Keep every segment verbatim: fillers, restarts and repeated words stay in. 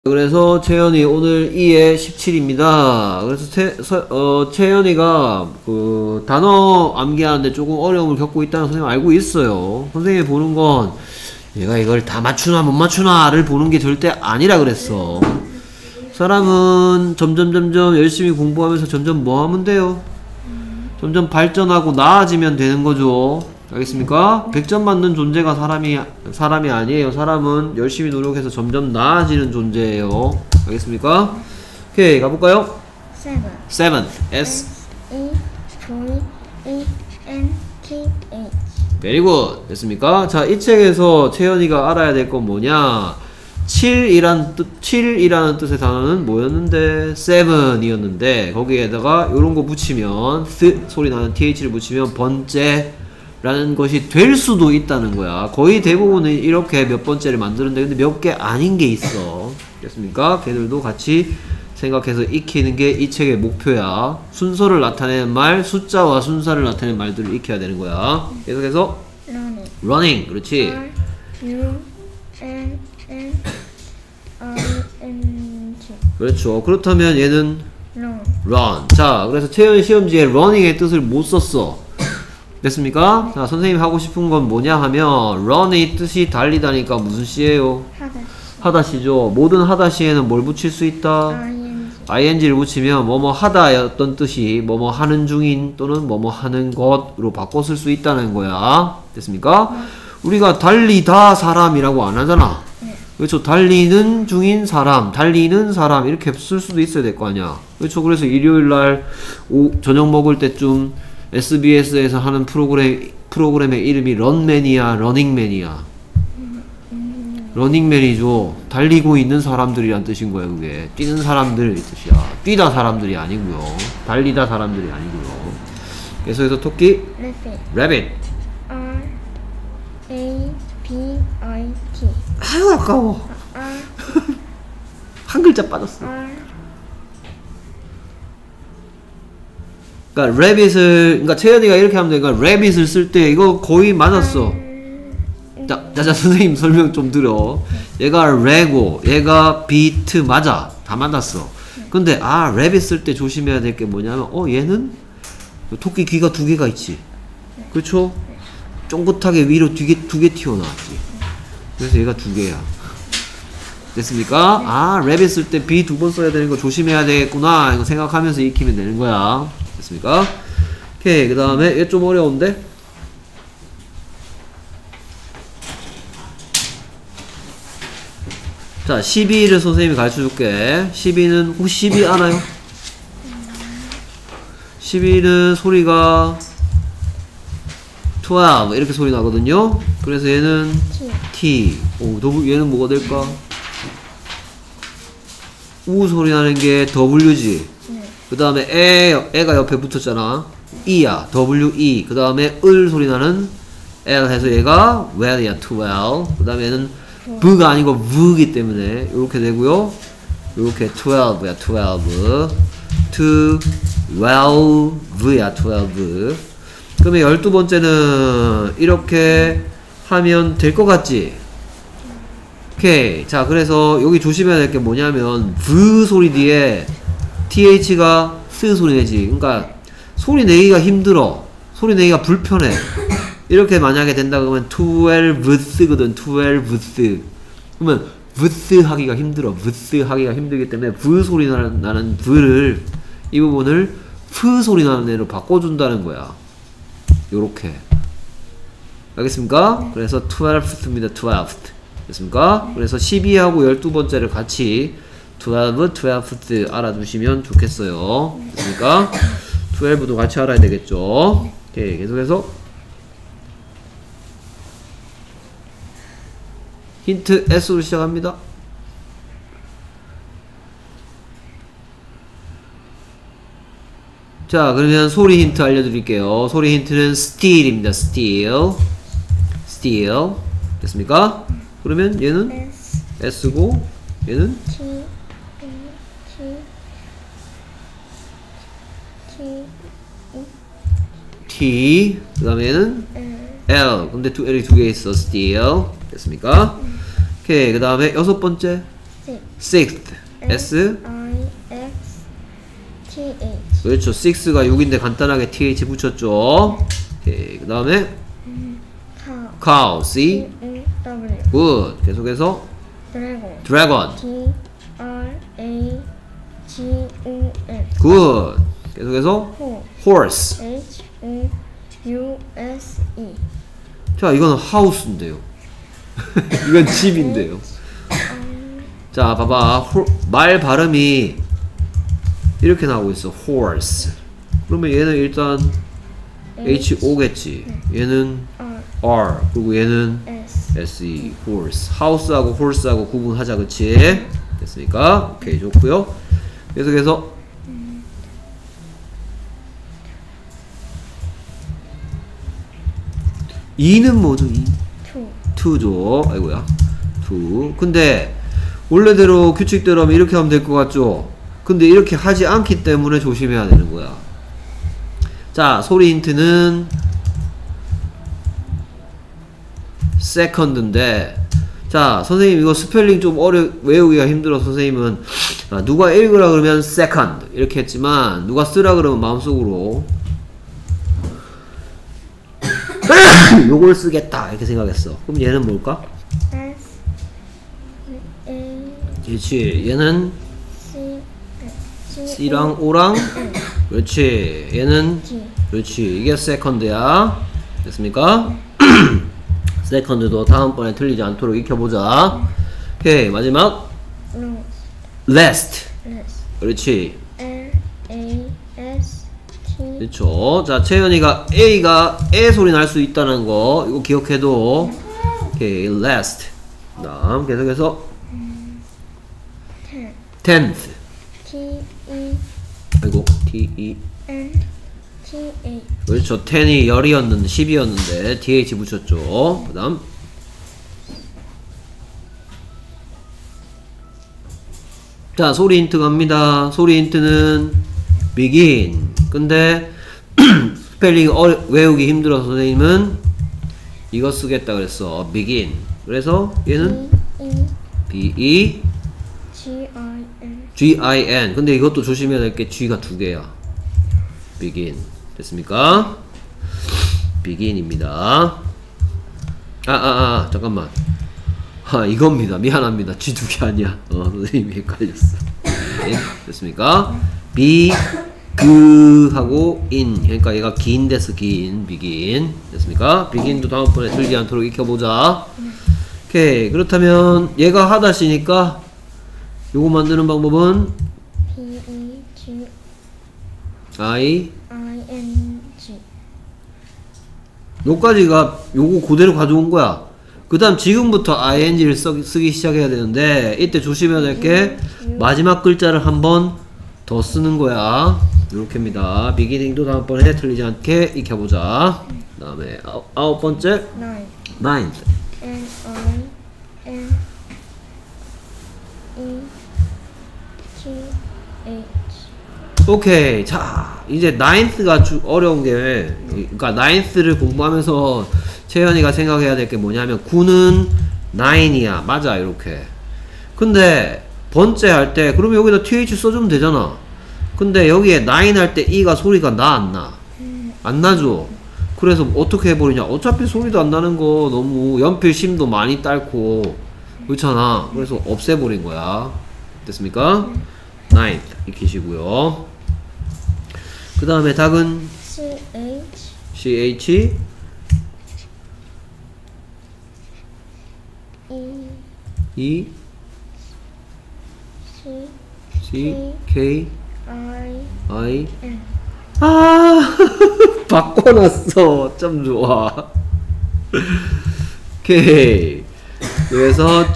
그래서 채연이 오늘 이에 십칠입니다. 그래서 채, 서, 어, 채연이가 그 단어 암기하는데 조금 어려움을 겪고 있다는 선생님 알고 있어요. 선생님이 보는 건 얘가 이걸 다 맞추나 못 맞추나를 보는 게 절대 아니라 그랬어. 사람은 점점 점점 열심히 공부하면서 점점 뭐 하면 돼요? 점점 발전하고 나아지면 되는 거죠. 알겠습니까? 백 점 맞는 존재가 사람이, 사람이 아니에요. 사람은 열심히 노력해서 점점 나아지는 존재예요. 알겠습니까? 오케이, 가볼까요? seven. seven. S. E. V. E. N. T. H. very good. 됐습니까? 자, 이 책에서 채연이가 알아야 될 건 뭐냐? 칠이란 뜻, 칠이라는 뜻의 단어는 뭐였는데? seven 이었는데, 거기에다가 요런 거 붙이면, th 소리 나는 th를 붙이면 번째 라는 것이 될 수도 있다는 거야. 거의 대부분은 이렇게 몇 번째를 만드는데 근데 몇 개 아닌 게 있어. 됐습니까? 걔들도 같이 생각해서 익히는 게 이 책의 목표야. 순서를 나타내는 말, 숫자와 순서를 나타내는 말들을 익혀야 되는 거야. 계속해서 running. running. 그렇지. R. U. N. N. I. N. G. 그렇죠. 그렇다면 얘는 run. run. 자, 그래서 채연 시험지에 running의 뜻을 못 썼어. 됐습니까? 자, 선생님이 하고 싶은 건 뭐냐 하면 run의 뜻이 달리다니까 무슨 시예요? 하다시. 하다시죠. 모든 하다시에는 뭘 붙일 수 있다? ing. ing를 붙이면 뭐뭐 하다였던 뜻이 뭐뭐 하는 중인 또는 뭐뭐 하는 것으로 바꿔 쓸 수 있다는 거야. 됐습니까? 네. 우리가 달리다 사람이라고 안 하잖아. 네. 그렇죠. 달리는 중인 사람, 달리는 사람 이렇게 쓸 수도 있어야 될 거 아니야. 그렇죠. 그래서 일요일날 저녁 먹을 때쯤 에스비에스에서 하는 프로그램, 프로그램의 이름이 런맨이야, 러닝맨이야? 러닝맨이죠. 달리고 있는 사람들이란 뜻인 거야, 그게. 뛰는 사람들 뜻이야. 뛰다 사람들이 아니고요. 달리다 사람들이 아니고요. 계속해서 토끼. rabbit. rabbit. R. A. B. I. T. 아유, 아까워. R. 한 글자 빠졌어. R. 그러니까 rabbit을, 그러니까 채연이가 이렇게 하면 돼. 그러니까 rabbit을 쓸 때 이거 거의 맞았어. 자, 자자 선생님 설명 좀 들어. 얘가 레고, 얘가 비트 맞아. 다 맞았어. 근데 아 rabbit 쓸 때 조심해야 될 게 뭐냐면 어 얘는 토끼 귀가 두 개가 있지. 그렇죠? 쫑긋하게 위로 두 개 두 개 튀어나왔지. 그래서 얘가 두 개야. 됐습니까? 아 rabbit 쓸 때 B 두 번 써야 되는 거 조심해야 되겠구나. 이거 생각하면서 익히면 되는 거야. 됐습니까? 오케이. 그 다음에 얘 좀 어려운데? 자, 십이를 선생님이 가르쳐 줄게. 십이는 혹시 십이 알아요? 십이는 소리가 십이 이렇게 소리 나거든요. 그래서 얘는 T. 오, 얘는 뭐가 될까? 우 소리 나는 게 W지. 그 다음에 에, 에가 옆에 붙었잖아. E야. W, E. 그 다음에 을 소리 나는 L 해서 얘가 well이야. twelve. 그 다음에 얘는 V가 아니고 V이기 때문에 이렇게 되고요. 이렇게 twelve야. twelve. twelve야. twelve. 그러면 열두 번째는 이렇게 하면 될 것 같지? 오케이. 자, 그래서 여기 조심해야 될 게 뭐냐면 V 소리 뒤에 th가 스 소리 내지. 그러니까 소리 내기가 힘들어. 소리 내기가 불편해. 이렇게 만약에 된다 그러면 twelveth거든. twelveth. 그러면 vth 하기가 힘들어. vth 하기가 힘들기 때문에 v 소리 나는, 나는 v를 이 부분을 f 소리 나는 애로 바꿔준다는 거야. 요렇게. 알겠습니까? 그래서 twelfth입니다. twelfth. 됐습니까? 그래서 십이하고 열두 번째를 같이 twelve, twelfth 알아두시면 좋겠어요. 됐습니까? twelve도 같이 알아야 되겠죠. 오케이, 계속해서 힌트 S로 시작합니다. 자, 그러면 소리 힌트 알려드릴게요. 소리 힌트는 steal입니다. steal. steal. 됐습니까? 그러면 얘는 S. S고 얘는 T. T. 그 다음에 얘는 L. 근데 두 L이 두 개 있어. steal. 됐습니까? 오케이. 그 다음에 여섯 번째 sixth. S. I X T H. 그렇죠. six가 육인데 간단하게 th 붙였죠. 오케이. 그 다음에 cow. cow. C. E W. good. 계속해서 dragon. dragon. D R A G O N. good. 계속해서 horse. horse. H O U S E. 자, 이거는 house인데요. 이건 집인데요. 자, 봐봐. 호, 말 발음이 이렇게 나오고 있어. horse. 그러면 얘는 일단 H O겠지. 얘는 R. R. 그리고 얘는 S. S E. horse. house하고 horse하고 구분하자. 그치? 됐습니까? 오케이. 좋고요. 계속해서 이는 뭐죠? 이. two. to죠. 아이고야. to. 근데 원래대로 규칙대로 하면 이렇게 하면 될 것 같죠? 근데 이렇게 하지 않기 때문에 조심해야 되는 거야. 자, 소리 힌트는 second인데, 자, 선생님 이거 스펠링 좀 어려, 외우기가 힘들어서 선생님은 아, 누가 읽으라 그러면 second 이렇게 했지만 누가 쓰라 그러면 마음속으로 요걸 쓰겠다 이렇게 생각했어. 그럼 얘는 뭘까? S. A. 그렇지. 얘는 C. G. C랑 O랑 그렇지. 얘는 G. 그렇지. 이게 세컨드야. 됐습니까? 세컨드도 다음번에 틀리지 않도록 익혀보자. 오케이. 마지막 Rose. last. S. 그렇지. L A S T. 그렇죠. 자, 채연이가 A가 에 소리 날 수 있다는 거 이거 기억해도. 오케이. last. 다음 계속해서 ten. tenth. T E 아이고 T E. N T H. 그렇죠. 텐이 열이었는데 십이었는데 th 붙였죠. 그 다음 자, 소리 힌트 갑니다. 소리 힌트는 begin. 근데 스펠링 어, 외우기 힘들어서 선생님은 이거 쓰겠다 그랬어. begin. 그래서 얘는 E B E G I N. G I N. 근데 이것도 조심해야 될 게 G가 두 개야. begin. 됐습니까? begin입니다. 아, 아, 아, 잠깐만. 아, 이겁니다. 미안합니다. G 두 개 아니야. 어, 선생님이 헷갈렸어. 네, 됐습니까? be, 그, 하고, in. 그러니까 얘가 긴 데서 긴, begin. 됐습니까? begin도 다음번에 들지 않도록 익혀보자. 오케이. 그렇다면, 얘가 하다시니까, 요거 만드는 방법은, P E G I, I N G. 요까지가 요거 그대로 가져온 거야. 그 다음 지금부터 ing를 써, 쓰기 시작해야 되는데 이때 조심해야 될 게 마지막 글자를 한 번 더 쓰는 거야. 요렇게입니다. beginning도 다음번에 틀리지 않게 익혀보자. 그 다음에 아홉, 아홉 번째 nine. ninth. N I N E T H. 오케이. 자, 이제 ninth가 주, 어려운 게, 그러니까 ninth를 공부하면서 채연이가 생각해야 될 게 뭐냐면 구는 nine이야. 맞아, 이렇게. 근데 번째 할 때 그러면 여기다 th 써주면 되잖아. 근데 여기에 nine 할 때 e가 소리가 나 안 나? 안 나죠. 그래서 어떻게 해버리냐. 어차피 소리도 안 나는 거 너무 연필 심도 많이 딸고 그렇잖아. 그래서 없애버린 거야. 됐습니까? ninth 익히시고요. 그 다음에 닭은 C H C H E E C C K I I N. 아 바꿔놨어. 참 좋아. 오케이. 그래서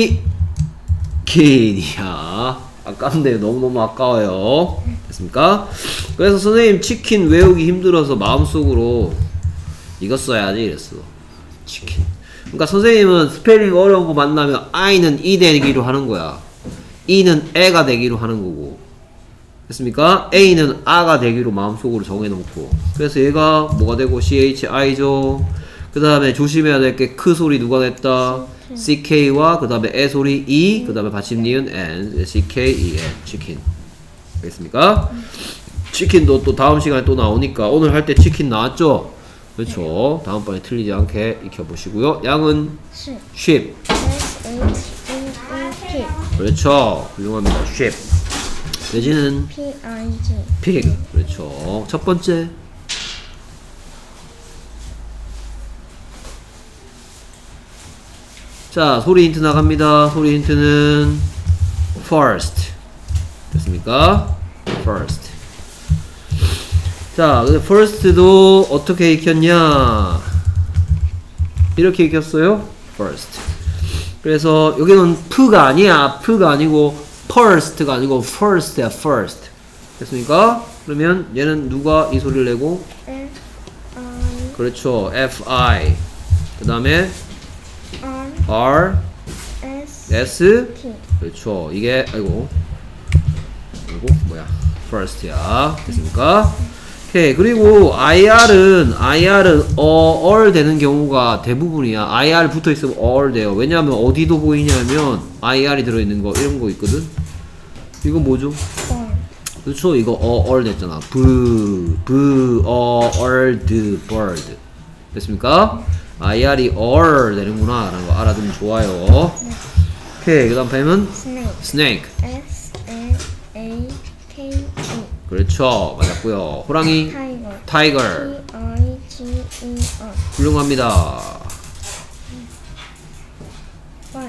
치킨이야. 아깝네요. 너무너무 아까워요. 됐습니까? 그래서 선생님 치킨 외우기 힘들어서 마음속으로 이거 써야지 이랬어. 치킨. 그러니까 선생님은 스펠링 어려운 거 만나면 I는 E 되기로 하는 거야. E는 애가 되기로 하는 거고. 됐습니까? A는 아가 되기로 마음속으로 정해놓고. 그래서 얘가 뭐가 되고 씨에이치 아이죠. 그 다음에 조심해야 될 게 크 소리 누가 냈다? ck와 그 다음에 에 소리 e 그 다음에 받침 니은 n cken 치킨. 알겠습니까? 치킨도 또 다음 시간에 또 나오니까 오늘 할 때 치킨 나왔죠? 그렇죠. 다음번에 틀리지 않게 익혀보시고요. 양은 sheep. S H E E P. 그렇죠. 훌륭합니다. sheep. 돼지는 P I G. pig. 그렇죠. 첫 번째. 자, 소리 힌트 나갑니다. 소리 힌트는 first. 됐습니까? first. 자, 근데 first도 어떻게 익혔냐? 이렇게 익혔어요. first. 그래서 여기는 p가 아니야. p가 아니고 first가 아니고 first야. first. 됐습니까? 그러면 얘는 누가 이 소리를 내고? F I. 그렇죠. fi. 그 다음에 R. r, S. s. T. 그렇죠. 이게 아이고. 아이고 뭐야? first야. 됐습니까? 오케이. 그리고 ir은 ir은 어, 얼 되는 경우가 대부분이야. ir 붙어 있으면 얼 돼요. 왜냐하면 어디도 보이냐면 ir이 들어있는 거 이런 거 있거든. 이거 뭐죠? Bird. 그렇죠. 이거 어, 얼 됐잖아. 브, 브, 어, 얼, 드, bird. 됐습니까? ir이 얼 되는구나 라는 거 알아두면 좋아요. 오케이. 그 다음 뱀은 Snake. snake. S N A K E. 그렇죠. 맞았고요. 호랑이 Tiger. tiger. T I G E R. 훌륭합니다. Five.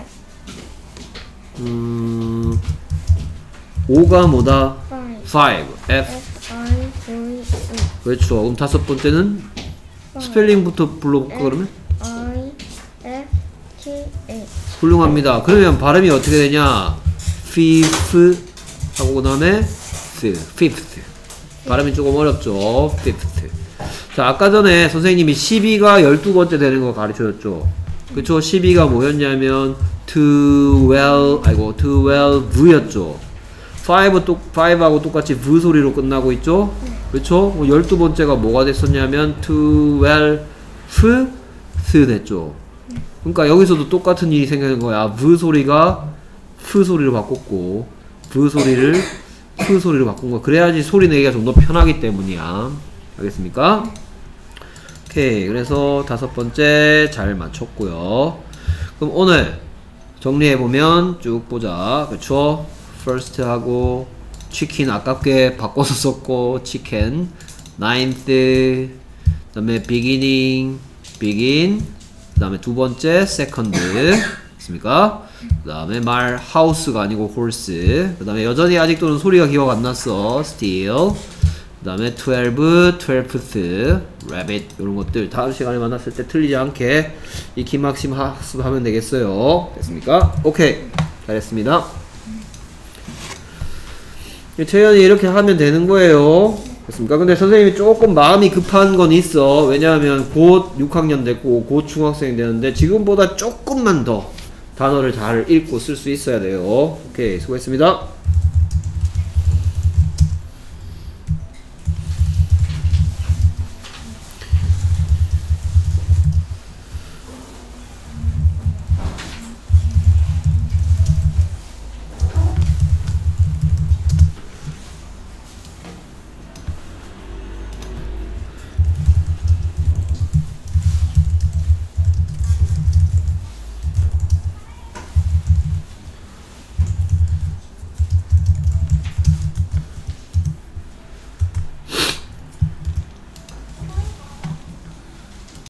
음, 오가 뭐다? Five. five. F. F I V E. 그렇죠. 그럼 다섯 번째는 스펠링부터 불러볼까 그러면? I F T H. 훌륭합니다. 그러면 발음이 어떻게 되냐? fifth 하고 그 다음에 fifth. 발음이 조금 어렵죠. fifth. 자, 아까 전에 선생님이 십이가 열두 번째 되는 거 가르쳐줬죠. 그쵸? 십이가 뭐였냐면 twelve, 아이고 twelve였죠. five 또 five하고 똑같이 v 소리로 끝나고 있죠. 그렇죠? 열두 번째가 뭐가 됐었냐면 twelve 됐죠. 그러니까 여기서도 똑같은 일이 생기는 거야. v 소리가 f 소리로 바꿨고 v 소리를 f 소리로 바꾼 거. 그래야지 소리 내기가 좀 더 편하기 때문이야. 알겠습니까? 오케이. 그래서 다섯 번째 잘 맞췄고요. 그럼 오늘 정리해보면 쭉 보자. 그쵸? first 하고 치킨 아깝게 바꿔서 썼고 치킨 ninth 그 다음에 beginning begin 그 다음에 두 번째 second 있습니까? 그 다음에 말 house가 아니고 horse 그 다음에 여전히 아직도는 소리가 기억 안 났어 still 그 다음에 twelve, twelfth, rabbit 이런 것들 다음 시간에 만났을 때 틀리지 않게 익히 막심 학습하면 되겠어요. 됐습니까? 오케이 잘했습니다. 채연이 이렇게 하면 되는 거예요. 됐습니까? 근데 선생님이 조금 마음이 급한 건 있어. 왜냐하면 곧 육 학년 됐고 곧 중학생이 되는데 지금보다 조금만 더 단어를 잘 읽고 쓸 수 있어야 돼요. 오케이 수고했습니다.